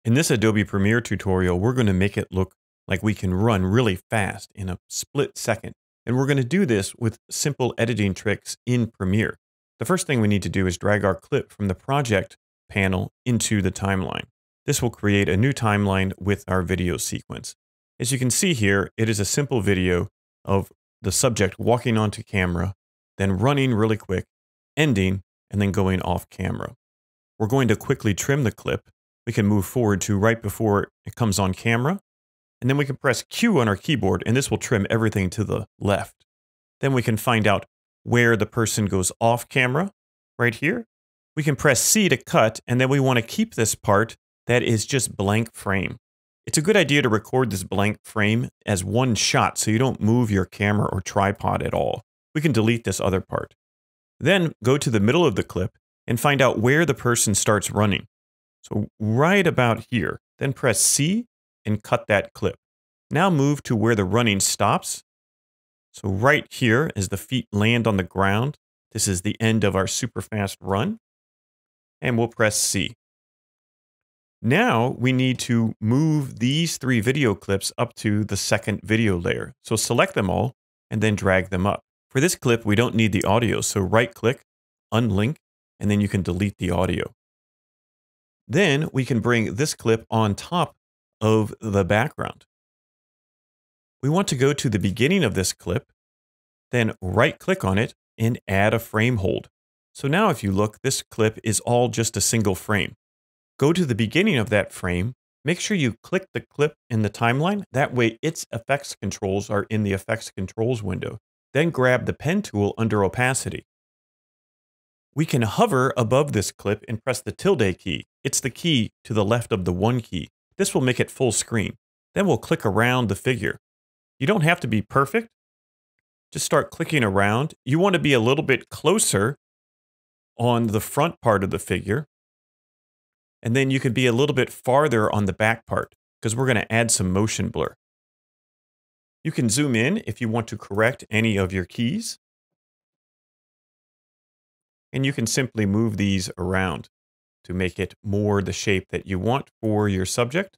In this Adobe Premiere tutorial, we're going to make it look like we can run really fast in a split second. And we're going to do this with simple editing tricks in Premiere. The first thing we need to do is drag our clip from the project panel into the timeline. This will create a new timeline with our video sequence. As you can see here, it is a simple video of the subject walking onto camera, then running really quick, ending, and then going off camera. We're going to quickly trim the clip. We can move forward to right before it comes on camera, and then we can press Q on our keyboard, and this will trim everything to the left. Then we can find out where the person goes off camera, right here. We can press C to cut, and then we want to keep this part that is just blank frame. It's a good idea to record this blank frame as one shot so you don't move your camera or tripod at all. We can delete this other part. Then go to the middle of the clip and find out where the person starts running. So right about here, then press C and cut that clip. Now move to where the running stops. So right here, as the feet land on the ground, this is the end of our super fast run. And we'll press C. Now we need to move these three video clips up to the second video layer. So select them all and then drag them up. For this clip, we don't need the audio, so right-click, unlink, and then you can delete the audio. Then we can bring this clip on top of the background. We want to go to the beginning of this clip, then right-click on it and add a frame hold. So now if you look, this clip is all just a single frame. Go to the beginning of that frame, make sure you click the clip in the timeline, that way its effects controls are in the effects controls window. Then grab the pen tool under opacity. We can hover above this clip and press the tilde key. It's the key to the left of the 1 key. This will make it full screen. Then we'll click around the figure. You don't have to be perfect. Just start clicking around. You want to be a little bit closer on the front part of the figure. And then you can be a little bit farther on the back part because we're going to add some motion blur. You can zoom in if you want to correct any of your keys. And you can simply move these around to make it more the shape that you want for your subject.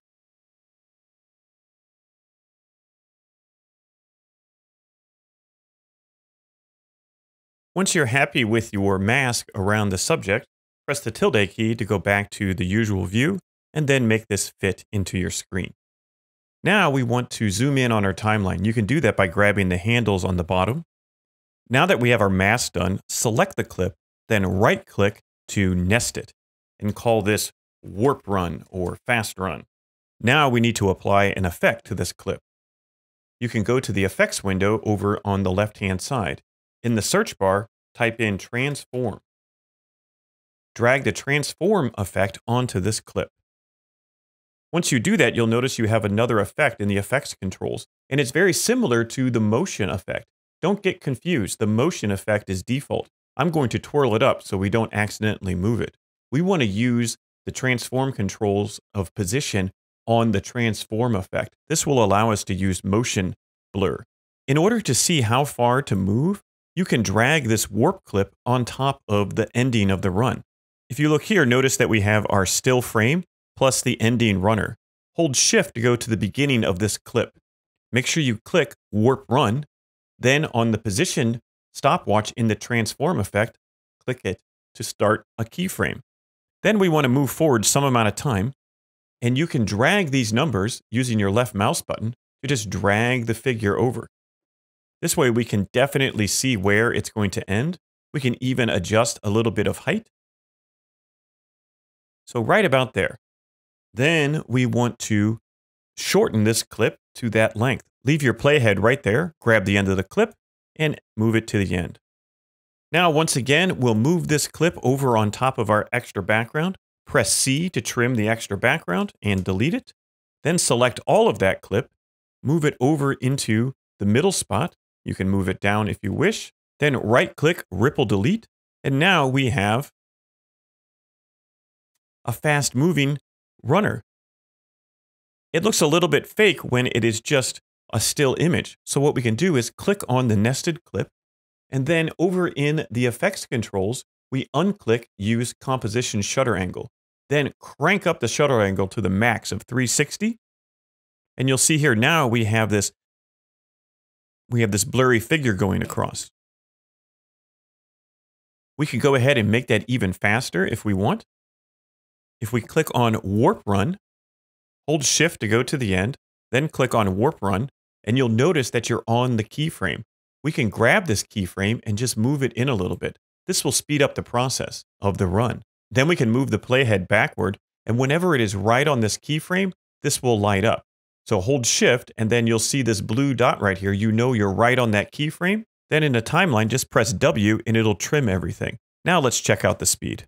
Once you're happy with your mask around the subject, press the tilde key to go back to the usual view and then make this fit into your screen. Now we want to zoom in on our timeline. You can do that by grabbing the handles on the bottom. Now that we have our mask done, select the clip, then right-click to nest it and call this warp run or fast run. Now we need to apply an effect to this clip. You can go to the effects window over on the left-hand side. In the search bar, type in transform. Drag the transform effect onto this clip. Once you do that, you'll notice you have another effect in the effects controls, and it's very similar to the motion effect. Don't get confused. The motion effect is default. I'm going to twirl it up so we don't accidentally move it. We want to use the transform controls of position on the transform effect. This will allow us to use motion blur. In order to see how far to move, you can drag this warp clip on top of the ending of the run. If you look here, notice that we have our still frame plus the ending runner. Hold Shift to go to the beginning of this clip. Make sure you click warp run. Then on the position stopwatch in the transform effect, click it to start a keyframe. Then we want to move forward some amount of time, and you can drag these numbers using your left mouse button to just drag the figure over. This way we can definitely see where it's going to end. We can even adjust a little bit of height. So right about there. Then we want to shorten this clip to that length. Leave your playhead right there, grab the end of the clip, and move it to the end. Now, once again, we'll move this clip over on top of our extra background. Press C to trim the extra background and delete it. Then select all of that clip, move it over into the middle spot. You can move it down if you wish. Then right-click, ripple delete, and now we have a fast-moving runner. It looks a little bit fake when it is just a still image. So what we can do is click on the nested clip, and then over in the effects controls, we unclick Use Composition Shutter Angle. then crank up the shutter angle to the max of 360. And you'll see here now we have this blurry figure going across. We can go ahead and make that even faster if we want. If we click on Warp Run, hold Shift to go to the end, then click on Warp Run, and you'll notice that you're on the keyframe. We can grab this keyframe and just move it in a little bit. This will speed up the process of the run. Then we can move the playhead backward, and whenever it is right on this keyframe, this will light up. So hold Shift, and then you'll see this blue dot right here. You know you're right on that keyframe. Then in the timeline, just press W, and it'll trim everything. Now let's check out the speed.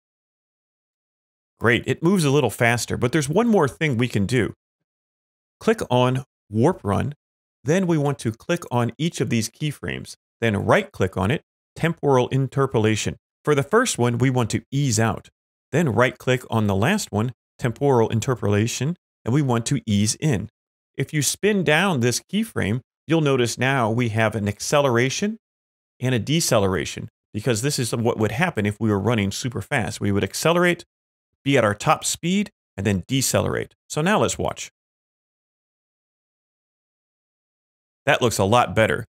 Great, it moves a little faster, but there's one more thing we can do. Click on Warp Run, then we want to click on each of these keyframes, then right-click on it, Temporal Interpolation. For the first one, we want to ease out. Then right-click on the last one, Temporal Interpolation, and we want to ease in. If you spin down this keyframe, you'll notice now we have an acceleration and a deceleration, because this is what would happen if we were running super fast. We would accelerate, be at our top speed, and then decelerate. So now let's watch. That looks a lot better.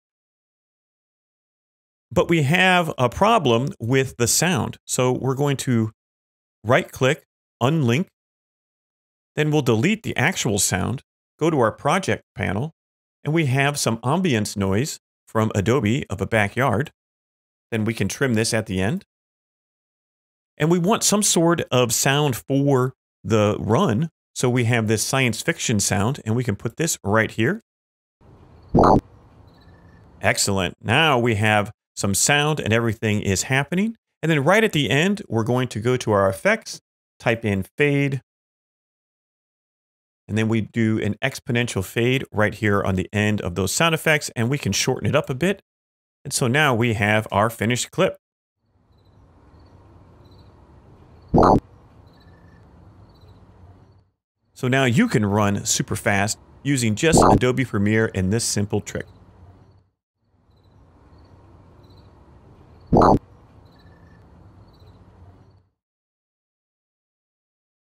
But we have a problem with the sound. So we're going to right-click, unlink, then we'll delete the actual sound, go to our project panel, and we have some ambience noise from Adobe of a backyard. Then we can trim this at the end. And we want some sort of sound for the run. So we have this science fiction sound, and we can put this right here. Excellent. Now we have some sound and everything is happening. And then right at the end, we're going to go to our effects, type in fade, and then we do an exponential fade right here on the end of those sound effects, and we can shorten it up a bit. And so now we have our finished clip. So now you can run super fast using just Adobe Premiere and this simple trick.